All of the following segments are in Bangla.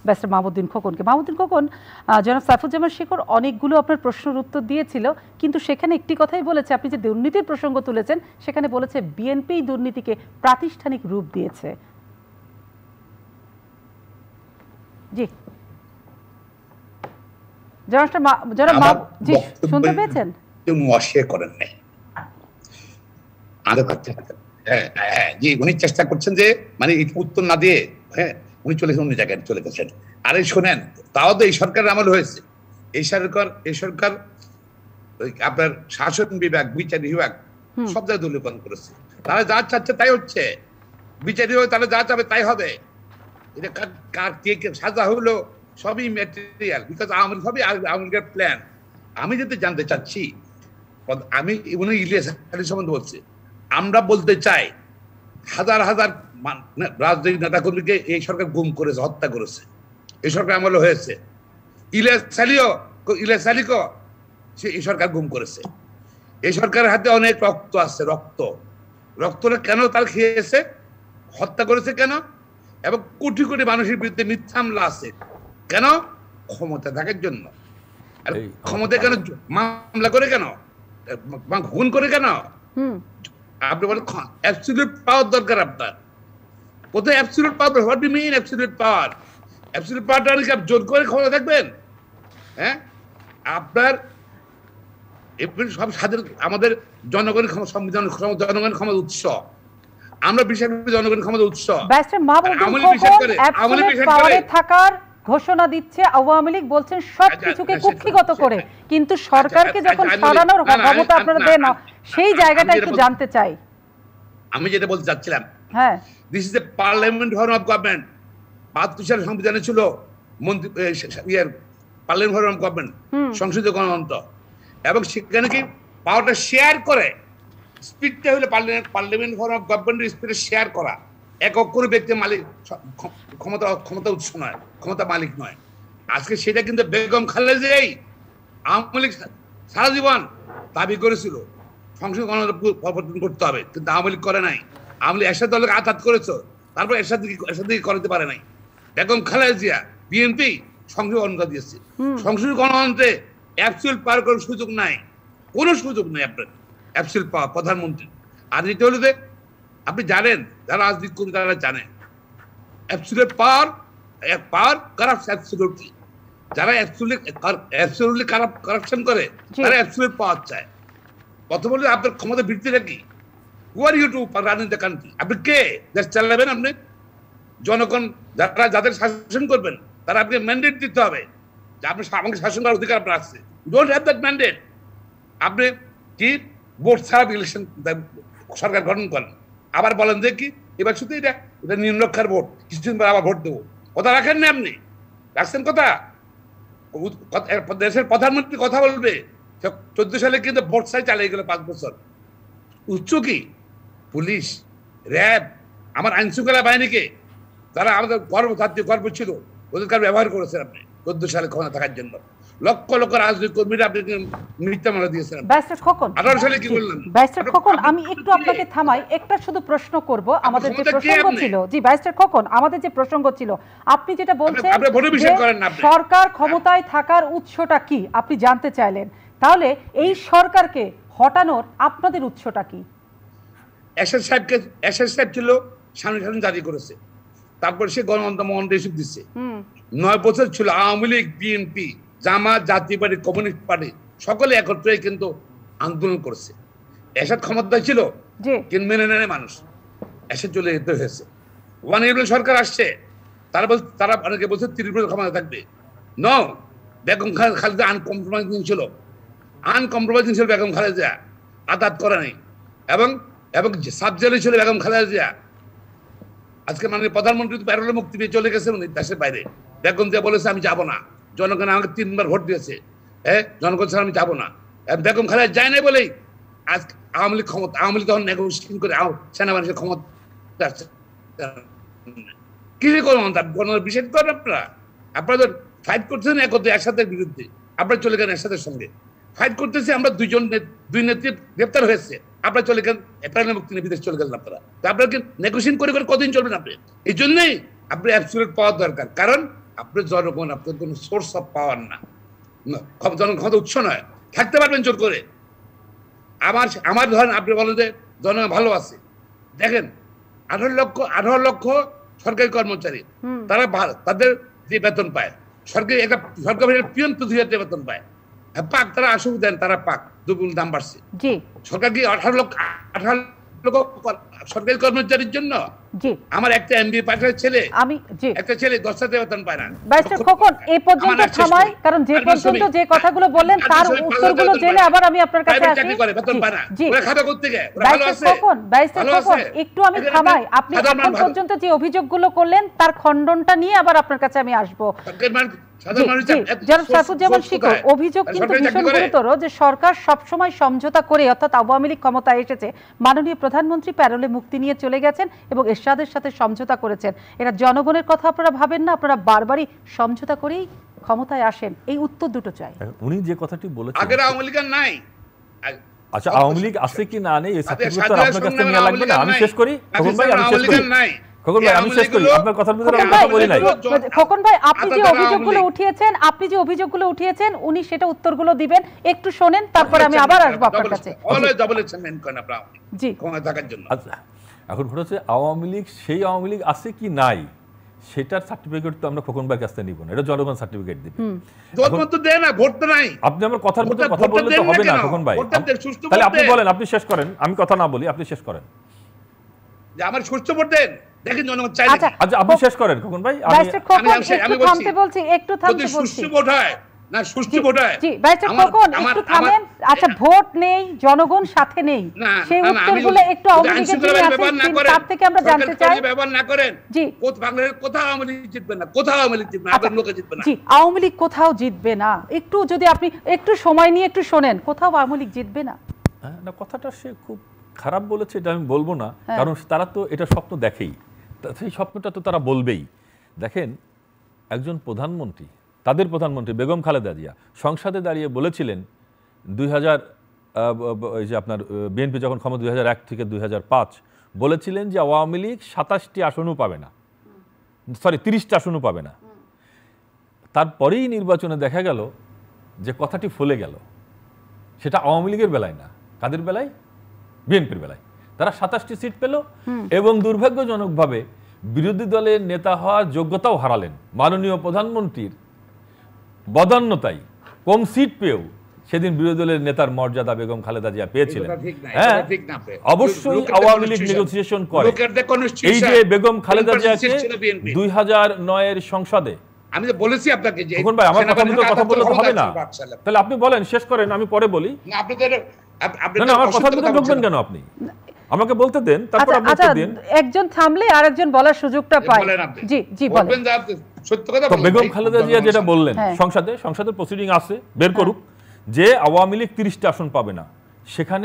ব্যারিস্টার মাহমুদ্দিন খোকনকে। মাহমুদ্দিন খোকন, জনাব সাইফুজ্জামান শেখর অনেকগুলো আপনার প্রশ্নের উত্তর দিয়েছিল, কিন্তু সেখানে একটি কথাই বলেছে, আপনি যে দুর্নীতির প্রসঙ্গ তুলেছেন সেখানে বলেছে বিএনপি দুর্নীতিকে প্রাতিষ্ঠানিক রূপ দিয়েছে। জি জি, শুনতে পেয়েছেন? করেন নাই, জি, উনি চেষ্টা করছেন যে মানে উত্তর না দিয়ে উনি অন্য জায়গায় চলে গেছেন। আরে শোনেন, তাও তো এই সরকারের আমল হয়েছে। এই সরকার আপনার শাসন বিভাগ, বিচার বিভাগ সব জায়গায় দলীয়করণ করেছে। তারা যা চাচ্ছে তাই হচ্ছে, বিচার বিভাগ তারা যা চাবে তাই হবে। এটা কার কে সাজা হলো সবই ম্যাটেরিয়াল, বিকজ আওয়ামী লীগের প্ল্যান। আমি যেতে জানতে চাচ্ছি, আমি উনি ইলিয়াস আলী সম্বন্ধে বলছি, আমরা বলতে চাই হাজার হাজার রাজনৈতিক নেতা কর্মীকে এই সরকার গুম করেছে, হত্যা করেছে, এই সরকার আমলে হয়েছে। ইলিয়াস আলীকে সে এই সরকার গুম করেছে। এই সরকারের হাতে অনেক রক্ত আছে, রক্তটা কেন তার খেয়েছে, হত্যা করেছে কেন, এবং কোটি কোটি মানুষের বিরুদ্ধে মিথ্যা মামলা আছে কেন? ক্ষমতা থাকার জন্য। ক্ষমতা কেন মামলা করে, কেন খুন করে, কেন? আপনি বলেন অ্যাবসলিউট পাওয়ার দরকার আপনার। কোথায় absolute power? What do mean absolute power? Absolute পাওয়ারটা আপনি জোর করে ক্ষমতা থাকবেন? হ্যাঁ, আপনার সব স্বাধীন, আমাদের জনগণের সংবিধান, জনগণের ক্ষমতা উৎস। আমরা বিশেষ করে জনগণের ক্ষমতা উৎস। থাকার ঘোষণা দিচ্ছে আওয়ামী লীগ, বলছেন সবকিছুকে কুক্ষিগত করে, কিন্তু সরকারকে যখন সরানোর ক্ষমতা আপনারা দেন, সেই জায়গাটা একটু জানতে চাই। আমি যেটা বলতে চাচ্ছিলাম, হ্যাঁ, this is a parliament form of government. ৭২ সালের সংবিধানে ছিল মন্ত্রী পার্লামেন্ট ফর্ম অফ গভর্নমেন্ট, সংসদীয় গণতন্ত্র, এবং সেখানে কি পাওয়ারটা শেয়ার করে। স্পিডটা হলো পার্লামেন্ট ফর্ম অফ গভর্নমেন্টের স্পিডে শেয়ার করা। একক কোনো ব্যক্তি মালিক ক্ষমতা উৎস নয়, ক্ষমতা মালিক নয়। আজকে সেটা কিন্তু বেগম খালেদাই আওয়ামী লীগ সারা জীবন দাবি করেছিল সংসদ গণতন্ত্র করতে হবে, কিন্তু আওয়ামী লীগ করে নাই। আওয়ামী লীগ এরশাদ দলকে আঘাত করেছে, তারপর এরশাদ করতে পারে নাই। বেগম খালেদা জিয়া বিএনপি সংসদ গণতন্ত্র দিয়েছে। সংসদ গণতন্ত্রে অ্যাবসলিউট পাওয়ার করার সুযোগ নাই, কোনো সুযোগ নেই আপনার অ্যাবসলিউট পাওয়ার প্রধানমন্ত্রী। আর যেটা হলো যে আপনি জানেন, যারা রাজনীতি করেন তারা জানেন অ্যাবসলিউট পাওয়ার কারাপ্টস অ্যাবসলিউটলি। যারা অ্যাবসলিউটলি কারাপশন করে তারা অ্যাবসলিউট পাওয়ার চায়। কথা বললে আপনার ক্ষমতা বৃদ্ধিটা কি? Who are you to run in the country? আপনি কে? দেশ চালাবেন আপনি? জনগণ যাদের শাসন করবেন তারা আপনি ম্যান্ডেট দিতে হবে যে আপনি আমাকে শাসন করার অধিকার আপনার আছে। Don't have that mandate. আপনি কি ভোট ছাড়া ইলেকশন সরকার গঠন করেন, আবার বলেন যে কি এবার শুধু এটা নিম্নরক্ষার ভোট, কিছুদিন পর আবার ভোট দেবো। কথা রাখেন না, আপনি রাখছেন কথা? দেশের প্রধানমন্ত্রী কথা বলবে 14 সালে কিন্তু ভোট ছাড়াই চালিয়ে গেল 5 বছর। উচ্চ কি পুলিশ, র্যাব, আমার আইন শৃঙ্খলা বাহিনীকে তারা আমাদের গর্ব ছিল, ওদেরকে ব্যবহার করেছেন আপনি 14 সালে ক্ষমতা থাকার জন্য। লক্ষ লক্ষ রাজনৈতিক কর্মীরা আপনি মিথ্যা মামলা দিয়েছেন। ব্যারিস্টার খোকন, 18 সালে কি বললেন? ব্যারিস্টার খোকন, আমি একটু আপনাকে থামাই, একটা শুধু প্রশ্ন করব। আমাদের যে প্রসঙ্গ ছিল, জি ব্যারিস্টার খোকন, আমাদের যে প্রসঙ্গ ছিল, আপনি যেটা বলছেন সরকার ক্ষমতায় থাকার উৎসটা কি আপনি জানতে চাইলেন, তাহলে এই সরকারকে হটানোর আপনাদের উৎসটা কি? এরশাদ সাহেব ছিল স্বাধীন জারি করেছে, তারপর সে গণতন্ত্র মহাদেশক দিচ্ছে। 9 বছর ছিল আওয়ামী লীগ, বিএনপি, জামাত, জাতীয় পার্টি, কমিউনিস্ট পার্টি সকলে একত্রে কিন্তু আন্দোলন করছে। এরশাদ ক্ষমতায় ছিল কিন্তু মেনে নেয় মানুষ, এরশাদ চলে যেতে হয়েছে। সরকার আসছে, তারা অনেকে বলছে 30 বছর ক্ষমতা থাকবে। নো, বেগম খালেদা আনকম্প্রোমাইজিং ছিল, বেগম খালেদা, আঘাত করে নাই। এবং সাব জেলে ছিল বেগম খালেদা জিয়া। আজকে মাননীয় প্রধানমন্ত্রী প্যারোলে মুক্তি পেয়ে চলে গেছে দেশের বাইরে। বেগম জিয়া বলেছে আমি যাবো না, জনগণ আমাকে 3 বার ভোট দিয়েছে, জনগণ ছাড়া আমি যাবো না। বেগম খালেদা যায় না বলেই আজ আওয়ামী লীগ তখন নেগোসিয়েশন করে সেনাবাহিনীর ক্ষমতা কি করুন, বিষয় করেন আপনারা ফাইট করছেন একসাথে বিরুদ্ধে, আপনারা চলে গেলেন এরশাদের সঙ্গে ফাইট করতেছি। আমরা দুই নেত্রী গ্রেপ্তার হয়েছে, আপনারা চলে গেলেন প্যারোলে মুক্তি নিয়ে বিদেশ চলে গেলেন। আপনারা কি নেগোসিয়েশন করে কতদিন চলবেন আপনি? এই জন্যই আপনি অ্যাবসলিউট পাওয়ার দরকার, কারণ আপনার জনগণ আপনার কোনো সোর্স অফ পাওয়ার না, জনগণ ক্ষমতা উৎস নয়। থাকতে পারবেন জোর করে। আমার ধরেন আপনি বলেন যে জনগণ ভালো আছে, দেখেন 18 লক্ষ সরকারি কর্মচারী, তারা তাদের যে বেতন পায়, সরকারি পিয়ন 2000 বেতন পায়, পাক তারা আসুক দেন, তারা পাক দুগুণ দাম বাড়ছে। সরকার কি 18 লক্ষ সরকারি কর্মচারীর জন্য? আমার একটা এমবিএ পাশের ছেলে, একটা ছেলে 10,000 বেতন পায় না। ব্যারিস্টার খোকন এই পর্যন্ত থামাই, কারণ যে পর্যন্ত যে কথাগুলো বললেন তার উত্তরগুলো জেনে আবার আমি আপনার কাছে আসি। জি ব্যারিস্টার খোকন একটু আমি থামাই, আপনি এখন পর্যন্ত যে অভিযোগগুলো করলেন তার খণ্ডনটা নিয়ে আবার আপনার কাছে আমি আসবো। অভিযোগ কিন্তু ভীষণ গুরুতর যে সরকার সবসময় সমঝোতা করে, অর্থাৎ আওয়ামী লীগ ক্ষমতায় এসেছে, মাননীয় প্রধানমন্ত্রী প্যারোলে মুক্তি নিয়ে চলে গেছেন এবং এরশাদের সাথে সমঝোতা করেছেন। এটা জনগণের কথা আপনারা ভাবেন না? আপনারা বারবারই সমঝোতা করেই ক্ষমতায় আসেন। এই উত্তর দুটো চাই। উনি যে কথাটি বলেছেন, আগের আওয়ামী লীগ নাই। আচ্ছা, আওয়ামী লীগ আছে কি না নেই এই সার্টিফিকেট আপনার কাছে নিয়ে লাগবে না। আমি শেষ করি খোকন ভাই, আমি শেষ করি। খোকন ভাই আমি শেষ করি, আপনার কথার ভিতরে আমি কথা বলি নাই। খোকন ভাই আপনি যে অভিযোগগুলো উঠিয়েছেন উনি সেটা উত্তরগুলো দিবেন, একটু শোনেন, তারপরে আমি আবার আসবো আপনার কাছে। জি আচ্ছা, এখন হচ্ছে আওয়ামী লীগ, সেই আওয়ামী লীগ আছে কি নাই সেটার সার্টিফিকেট তো আমরা খোকন ভাইয়ের কাছ থেকে নিব না, এটা জনগণ সার্টিফিকেট দিবে। আপনি আমার কথার ভিতরে কথা বললে তো হবে না খোকন ভাই। তাহলে আপনি বলেন, আপনি শেষ করেন, আমি কথা না বলি, আপনি শেষ করেন। আমার সুষ্ঠু ভোট দেন, দেখেন জনগণ চাই। আচ্ছা আপনি শেষ করেন খোকন ভাই। আমি থামতে বলছি, একটু থামতে বলছি। সুষ্ঠু ভোট হয় না, সুষ্ঠু ভোট হয়। জি ব্যারিস্টার খোকন একটু থামেন। আচ্ছা, ভোট নেই, জনগণ সাথে নেই, সেই উত্তরগুলো একটু আওয়ামী লীগের যিনি আছেন তার থেকে আমরা জানতে চাই। ব্যবহার না করেন। জি বাংলাদেশে কোথাও আওয়ামী লীগ জিতবে না, কোথাও আওয়ামী লীগ জিতবে না, আপনার লোকে জিতবে না। জি আওয়ামী লীগ কোথাও জিতবে না, একটু যদি আপনি একটু সময় নিয়ে একটু শোনেন, কোথাও আওয়ামী লীগ জিতবে না। না, কথাটা সে খুব খারাপ বলেছে এটা আমি বলবো না, কারণ তারা তো এটা স্বপ্ন দেখেই, সেই স্বপ্নটা তো তারা বলবেই। দেখেন, একজন প্রধানমন্ত্রী, তাদের প্রধানমন্ত্রী বেগম খালেদা জিয়া সংসদে দাঁড়িয়ে বলেছিলেন 2000 এই যে আপনার বিএনপি যখন ক্ষমতা 2001 থেকে 2005 বলেছিলেন যে আওয়ামী লীগ 27টি আসনও পাবে না, 30টা আসনও পাবে না। তারপরেই নির্বাচনে দেখা গেল যে কথাটি ফলে গেল। সেটা আওয়ামী লীগের বেলায় না, কাদের বেলায়? বিএনপির বেলায়। তারা 27টি সিট পেল এবং দুর্ভাগ্যজনকভাবে বিরোধী দলের নেতা হওয়ার যোগ্যতাও হারালেন। মাননীয় প্রধানমন্ত্রীর বদান্যতায় কম সিট পেয়েও সেদিন বিরোধী দলের নেতার মর্যাদা বেগম খালেদা জিয়া পেয়েছিলেন। হ্যাঁ, অবশ্যই আওয়ামী লীগ নেগোসিয়েশন করে। এই যে বেগম খালেদা জিয়াকে 2009-এর সংসদে, আমি যে বলেছি আপনাকে যে এখন ভাই আমার কথা বললে তো হবে না, তাহলে আপনি বলেন, শেষ করেন, আমি পরে বলি। না, আপনাদের না, আমার কথা বলতে ঢুকবেন কেন আপনি? আমাকে বলতে দেন, তারপর আপনি উত্তর দিন। একজন থামলে আরেকজন বলার সুযোগটা পায়। জি জি বলেন। সত্য কথা বলেন। বেগম খালেদা জিয়া যেটা বললেন, সংসদের প্রসিডিং আছে, বের করুক, যে আওয়ামী লীগ 30টা আসন পাবে না, সেখানে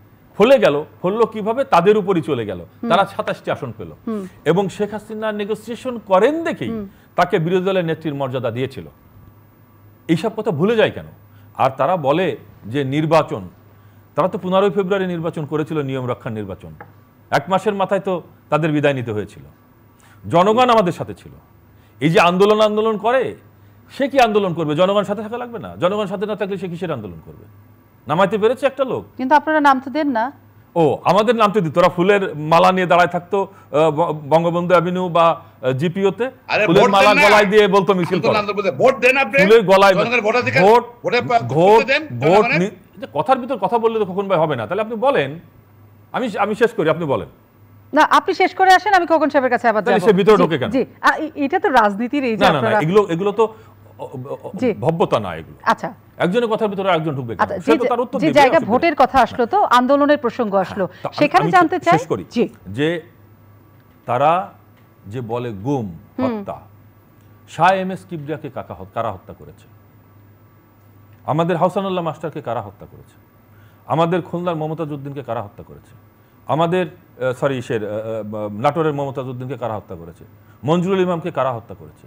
ফললো কিভাবে? তাদের উপরই চলে গেল, তারা 27টি আসন পেল এবং শেখ হাসিনা নেগোসিয়েশন করেন দেখেই তাকে বিরোধী দলের নেত্রীর মর্যাদা দিয়েছিল। এইসব কথা ভুলে যায় কেন? আর তারা বলে যে নির্বাচন, তারা তো 15 ফেব্রুয়ারি নির্বাচন করেছিল, নিয়ম রক্ষার নির্বাচন। 1 মাসের মাথায় তো তাদের বিদায় নিতে হয়েছিল। জনগণ আমাদের সাথে ছিল। এই যে আন্দোলন করে, সে কি আন্দোলন করবে? জনগণ সাথে থাকা লাগবে না? জনগণ সাথে না থাকলে সে কিসের আন্দোলন করবে? নামাইতে পেরেছে একটা লোক, কিন্তু আপনারা নামতে দেন না। ও আমাদের নামতে দিত, ওরা ফুলের মালা নিয়ে দাঁড়ায় থাকতো বঙ্গবন্ধু অ্যাভিনিউ বা জিপিওতে, ফুলের মালা গলায় দিয়ে বলতো মিছিল করো। ফুলের গলায় ভোট। কথার ভিতর কথা বললে তো খোকন ভাই হবে না। তাহলে আপনি বলেন, আমি শেষ করি, আপনি বলেন। না, আপনি শেষ করে আসেন, আমি খোকন সাহেবের কাছে আবার যাব। সে ভিতরে ঢোকে কেন? জি, এটা তো রাজনীতির এই যে আপনারা এগুলো তো ভব্যতা না, এগুলো। আচ্ছা, একজনের কথার ভিতরে আরেকজন ঢুকবে কেন? সে তো তার উত্তর দিবে। যে জায়গা ভোটের কথা আসলো, তো আন্দোলনের প্রসঙ্গ আসলো, সেখানে জানতে চাই যে তারা যে বলে গুম হত্যা, শাহ এমএস কিবরিয়াকে কারা হত্যা করেছে, আমাদের হাসানুল্লাহ মাস্টারকে কারা হত্যা করেছে, আমাদের খুলনার মমতাজউদ্দিনকে কারা হত্যা করেছে, আমাদের নাটোরের মমতাজউদ্দিনকে কারা হত্যা করেছে, মঞ্জুরুল ইমামকে কারা হত্যা করেছে,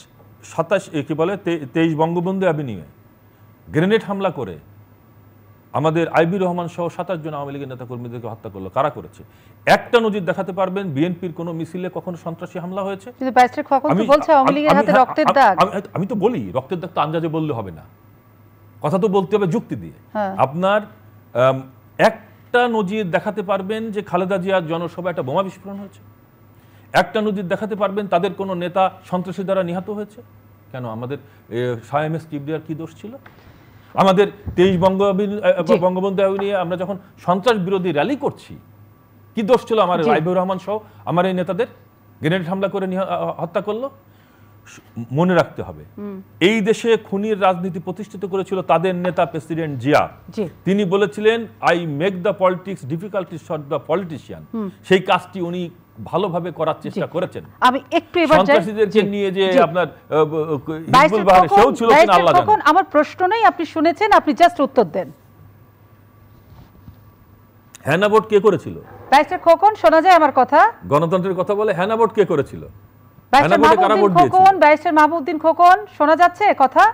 23 বঙ্গবন্ধু অ্যাভিনিউয়ে গ্রেনেড হামলা করে আমাদের আইবি রহমান সহ 27 জন আওয়ামী লীগের নেতা কর্মীদেরকে হত্যা করলো, কারা করেছে? একটা নজির দেখাতে পারবেন বিএনপির কোনো মিছিলে কখনো সন্ত্রাসী হামলা হয়েছে? কিন্তু ব্যারিস্টার খোকন তো বলছে আওয়ামী লীগের হাতে রক্তের দাগ। আমি তো বলি রক্তের দাগ তো আন্দাজে বললে হবে না, কথা তো বলতে হবে যুক্তি দিয়ে। আপনার একটা নজির দেখাতে পারবেন যে খালেদা জিয়ার জনসভায় একটা বোমা বিস্ফোরণ হয়েছে? একটা নজির দেখাতে পারবেন তাদের কোনো নেতা সন্ত্রাসী দ্বারা নিহত হয়েছে? কেন আমাদের শাহএমএস কিবরিয়ার কি দোষ ছিল? আমাদের 23 বঙ্গবন্ধু নিয়ে আমরা যখন সন্ত্রাস বিরোধী র্যালি করছি, কি দোষ ছিল আমার আইবুর রহমান সহ আমার এই নেতাদের? গ্রেনেড হামলা করে হত্যা করলো। মনে রাখতে হবে এই দেশে খুনির রাজনীতি প্রতিষ্ঠিত করেছিল তাদের নেতা প্রেসিডেন্ট জিয়া। তিনি বলেছিলেন I make the politics difficulties for the politician. সেই কাজটি উনি ভালোভাবে করার চেষ্টা করেছেন। আমি একটু এবার সন্ত্রাসীদেরকে নিয়ে যে আপনার হিজবুল বাহিনী সেও ছিল কিনা আল্লাহ জানে। আমার প্রশ্ন নেই, আপনি শুনেছেন, আপনি জাস্ট উত্তর দেন। হ্যানা ভোট কে করেছিল? ব্যারিস্টার খোকন শোনা যায় আমার কথা? গণতন্ত্রের কথা বলে হ্যানা ভোট কে করেছিল? ব্যারিস্টার মাহমুদ্দিন খোকন শোনা যাচ্ছে কথা?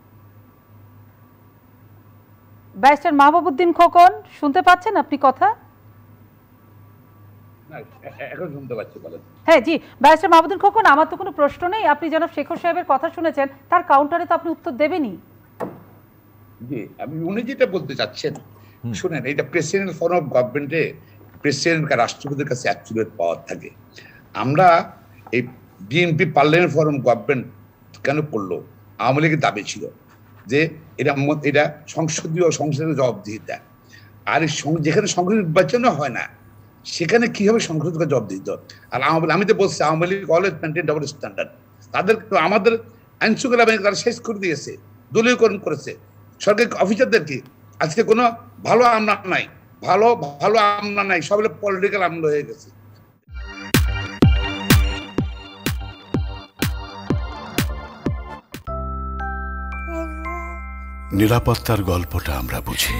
ব্যারিস্টার মাহবুবউদ্দিন খোকন শুনতে পাচ্ছেন আপনি কথা? এখন শুনতে পাচ্ছি, বলেন। হ্যাঁ জি, ব্যারিস্টার মাহবুবউদ্দিন খোকন, আমার তো কোনো প্রশ্ন নেই, আপনি জনাব শেখর সাহেবের কথা শুনেছেন, তার কাউন্টারে তো আপনি উত্তর দেবেনই। জি, আমি উনি যেটা বলতে চাচ্ছেন শুনেন, এটা প্রেসিডেন্ট ফর্ম অফ গভর্নমেন্টে প্রেসিডেন্ট রাষ্ট্রপতির কাছে অ্যাবসলিউট পাওয়ার থাকে। আমরা এই বিএনপি পার্লামেন্ট ফর্ম গভর্নমেন্ট কেন করলো? আওয়ামী লীগের দাবি ছিল যে এটা সংসদের জবাবদিহিতা, আর যেখানে সংসদ নির্বাচন হয় না সেখানে কিভাবে সংসদকে জবাবদিহিত? আর আমি তো বলছি Awami League always maintain double standard. তাদের আমাদের আইন শৃঙ্খলা বাহিনী তারা শেষ করে দিয়েছে, দলীয়করণ করেছে সরকারি অফিসারদেরকে। আজকে কোনো ভালো আমলা নাই, ভালো আমলা নাই, সব পলিটিক্যাল আমলা হয়ে গেছে। নিরাপত্তার গল্পটা আমরা বুঝি।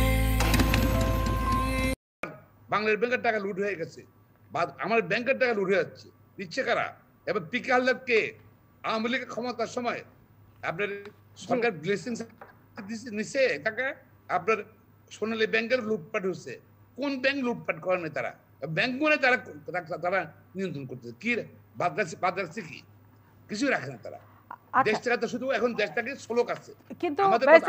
বাংলার ব্যাংকের টাকা লুট হয়ে গেছে, আমার ব্যাংকের টাকা লুট হয়ে যাচ্ছে, দিচ্ছে কারা? এবার পিকে হালদারকে আওয়ামী লীগের ক্ষমতার সময় আপনার সরকার ব্লেসিং নিছে টাকা, আপনার সোনালী ব্যাংকের লুটপাট হচ্ছে। কোন ব্যাংক লুটপাট করে না তারা? ব্যাংক মনে তারা নিয়ন্ত্রণ করতেছে। কি বাদ রাখছে? কি কিছু রাখে না তারা। দেশটাকে শুধু এখন দেশটাকে শ্লোক আছে, কিন্তু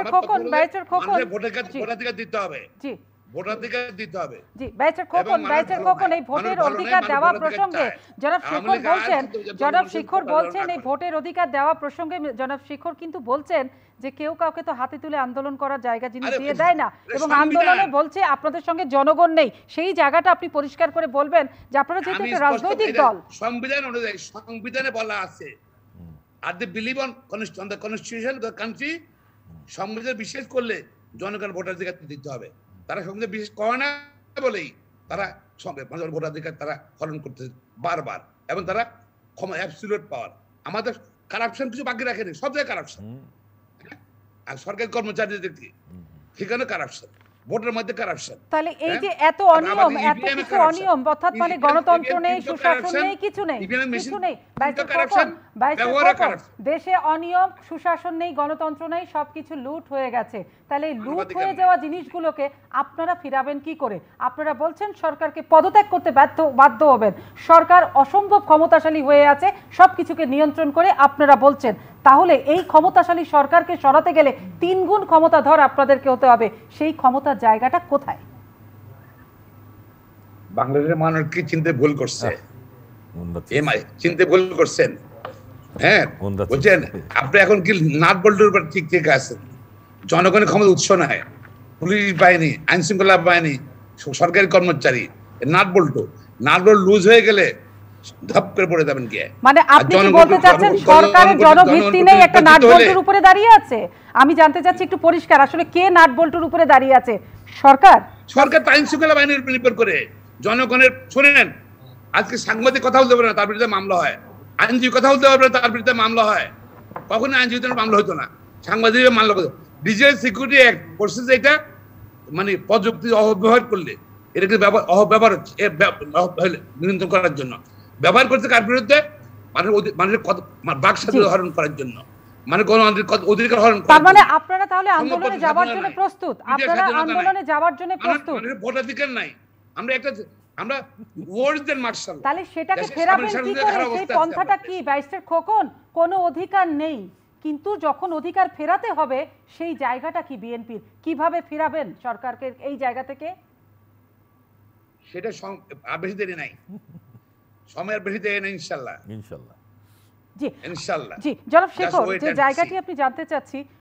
ভোটাধিকার দিতে হবে। ভোটাধিকার দিতে হবে। জি, ব্যারিস্টার খোকন এই ভোটের অধিকার দেওয়া প্রসঙ্গে জনাব শেখর বলছেন এই ভোটের অধিকার দেওয়া প্রসঙ্গে জনাব শেখর কিন্তু বলছেন যে কেউ কাউকে তো হাতে তুলে আন্দোলন করার জায়গা জিনিস দিয়ে দেয় না, এবং আন্দোলনে বলছে আপনাদের সঙ্গে জনগণ নেই। সেই জায়গাটা আপনি পরিষ্কার করে বলবেন যে আপনারা যেহেতু একটা রাজনৈতিক দল। সংবিধান অনুযায়ী সংবিধানে বলা আছে আর they believe on the constitution of the country. সংবিধান বিশ্বাস করলে জনগণ ভোটাধিকার দিতে হবে। তারা সংবিধান বিশ্বাস করে না বলেই তারা ভোটাধিকার তারা হরণ করতে বারবার, এবং তারা অ্যাবসলিউট পাওয়ার। আমাদের কারাপশন কিছু বাকি রাখেনি, সব জায়গায় কারাপশন। আর সরকারি কর্মচারীদেরকে সেখানে কারাপশন, ভোটের মধ্যে কারাপশন। তাহলে এই যে এত অনিয়ম, এত কিছু অনিয়ম, অর্থাৎ মানে গণতন্ত্র নেই, সুশাসন নেই, কিছু নেই, কিছু নেই। দেশে অনিয়ম, সুশাসন নেই, গণতন্ত্র নেই, সবকিছু লুট হয়ে গেছে। তাহলে লুট হয়ে যাওয়া জিনিসগুলোকে আপনারা ফিরাবেন কি করে? আপনারা বলছেন সরকারকে পদত্যাগ করতে বাধ্য হবেন, সরকার অসম্ভব ক্ষমতাশালী হয়ে আছে সবকিছুকে নিয়ন্ত্রণ করে, আপনারা বলছেন। তাহলে এই ক্ষমতাশালী সরকারকে সরাতে গেলে 3 গুণ ক্ষমতাধর আপনাদেরকে হতে হবে। সেই ক্ষমতার জায়গাটা কোথায়? বাংলাদেশের মানুষ কি চিনতে ভুল করছে? চিনতে ভুল করছেন। হ্যাঁ বলছেন আপনি এখন কি নাট বল্টুর উপর ঠিক আছেন। জনগণের ক্ষমতা উৎস নাই, পুলিশ বাহিনী, আইন শৃঙ্খলা বাহিনী, সরকারি কর্মচারী, নাট বল্টু লুজ হয়ে গেলে ধাপ করে পড়ে যাবেন কি? মানে আপনি কি বলতে চাচ্ছেন সরকারের জনভিত্তি নেই, একটা নাট বল্টুর উপরে দাঁড়িয়ে আছে? আমি জানতে চাচ্ছি একটু পরিষ্কার, আসলে কে নাট বল্টুর উপরে দাঁড়িয়ে আছে? সরকার আইন শৃঙ্খলা বাহিনীর উপর নির্ভর করে জনগণের। শোনেন, আজকে সাংবাদিক কথা বলতে পারে না, তার বিরুদ্ধে মামলা হয়। আইনজীবী কথা বলতে পারবে না, তার বিরুদ্ধে মামলা হয়। কখনো আইনজীবীদের মামলা হতো না, সাংবাদিকের মামলা করতো। ডিজিটাল সিকিউরিটি অ্যাক্ট করছে যে এটা মানে প্রযুক্তি অপব্যবহার করলে এটাকে অপব্যবহার হচ্ছে নিয়ন্ত্রণ করার জন্য ব্যবহার করছে। কার বিরুদ্ধে? মানুষের বাক স্বাধীনতা হরণ করার জন্য, মানে কোন অধিকার হরণ তার মানে আপনারা তাহলে আন্দোলনে যাওয়ার জন্য প্রস্তুত, আপনারা আন্দোলনে যাওয়ার জন্য প্রস্তুত? ভোটাধিকার নাই, আমরা ওয়ার্ডদের মার্শাল। তাহলে সেটাকে ফেরাবেন কি করে? সেই পন্থাটা কি ব্যারিস্টার খোকন? কোনো অধিকার নেই, কিন্তু যখন অধিকার ফেরাতে হবে সেই জায়গাটা কি বিএনপির? কিভাবে ফেরাবেন সরকারকে এই জায়গা থেকে? সেটা বেশি দেরি নাই, সময়ের বেশি দেরি নাই, ইনশাআল্লাহ। জি ইনশাআল্লাহ। জি জনাব শেখর, যে জায়গাটি আপনি জানতে চাচ্ছি,